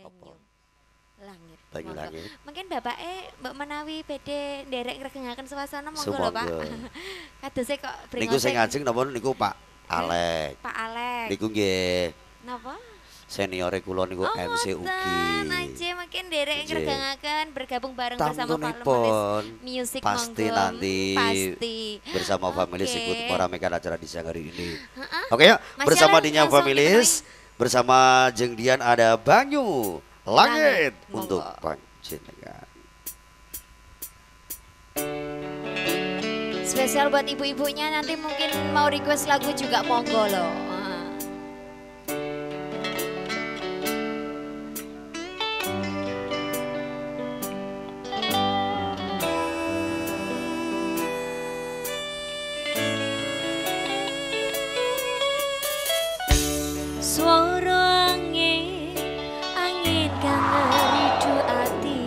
Banyu Langit. Banyu Monggo. Langit. Mungkin Mbak menawi PD nderek ngregengaken suasana monggo lho Sumangga. Pak. Kadose kok Niku sing ngajeng napa niku Pak Alek. Pak Alek. Niku nggih Napa? seniore kula niku MC Ugi. Aja mungkin nderek Nggih. ngregengaken bergabung bareng bersama Pak Lemelis Tamtunipun Music pasti monggo. nanti Pasti. bersama Oke. Families ikut meramaikan acara di siang hari ini. Heeh. Oke ya, Mas bersama Yalen Dinya langsung Families, bersama Jeng Dian ada Banyu Langit Langit, untuk monggo. panjenengan. Spesial buat ibu-ibunya nanti mungkin mau request lagu juga monggo loh. Suara angin, angin kang ngeridu ati,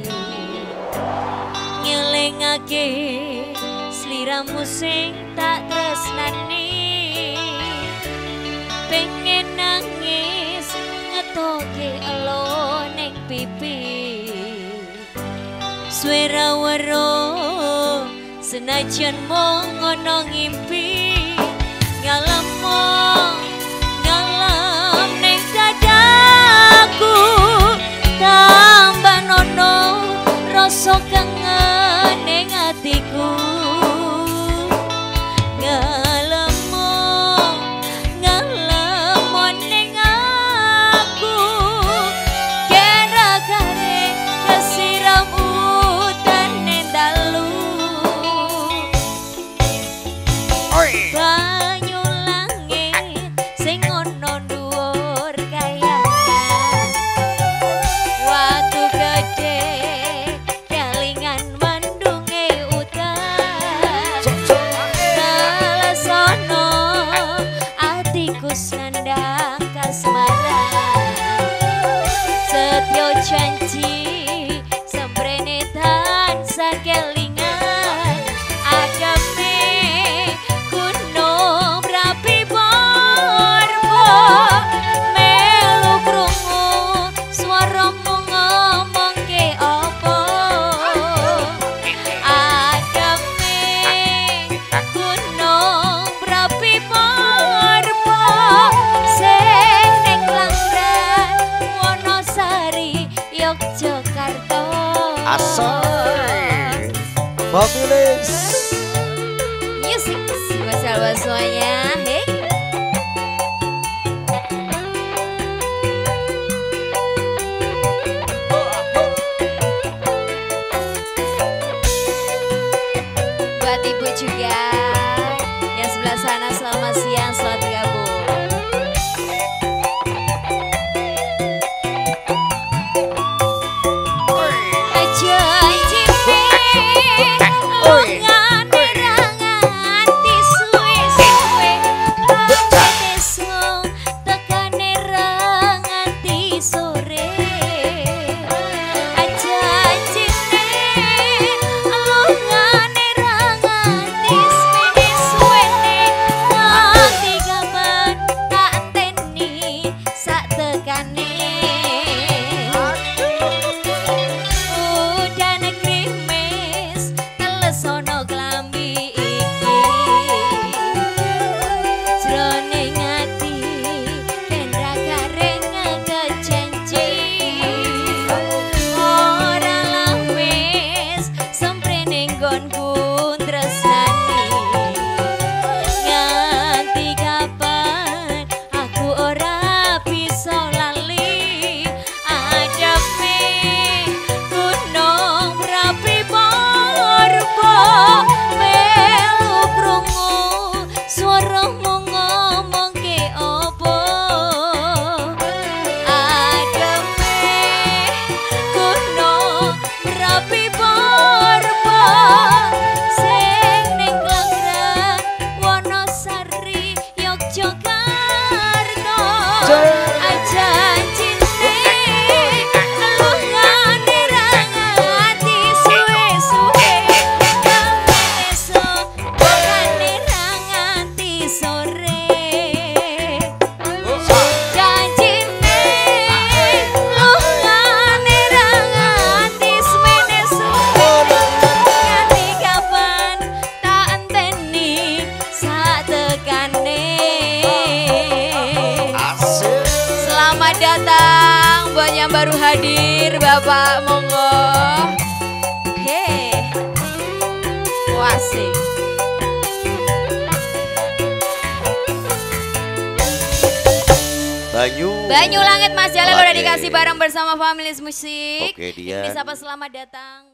ngelingake sliramu sing tak tresnani, pengen nangis ngetoke elo ning pipi, swara waro senajan mung ngono ngimpi ngalemo ngalem ning dadaku tambah nono rasa kangen ning atiku ngalemo ngalemo ning aku gara-gara kesiram udan ning dalu banyu langit sing ono dhuwur kayangan watu gede kelingan mendunge udan telesono atiku sandang kasmaran setyo janji semprene tansah kelingan ademe gunung berapi borbo melu krungu swaramu ngomong ke opo ademe gunung berapi borbo sing ning Klangran Wonosari Yogyakarta Asai Families. Music spesial buat semuanya. Hey. Buat ibu juga yang sebelah sana selamat siang, selamat bergabung. Janjine longane ranganti suwe-suwe awete sung tekane ranganti sore janjine longane ranganti suwe-suwene nganti kapan tak enteni sak tekane udan krimis telesono klambi iki jroning ati ben ra gareng ngejanji yang baru hadir, Bapak monggo. Hei, wasik. Banyu Langit Mas Jalil udah Oke. dikasih bareng bersama Families Musik. Oke, Dian. Ini siapa selamat datang.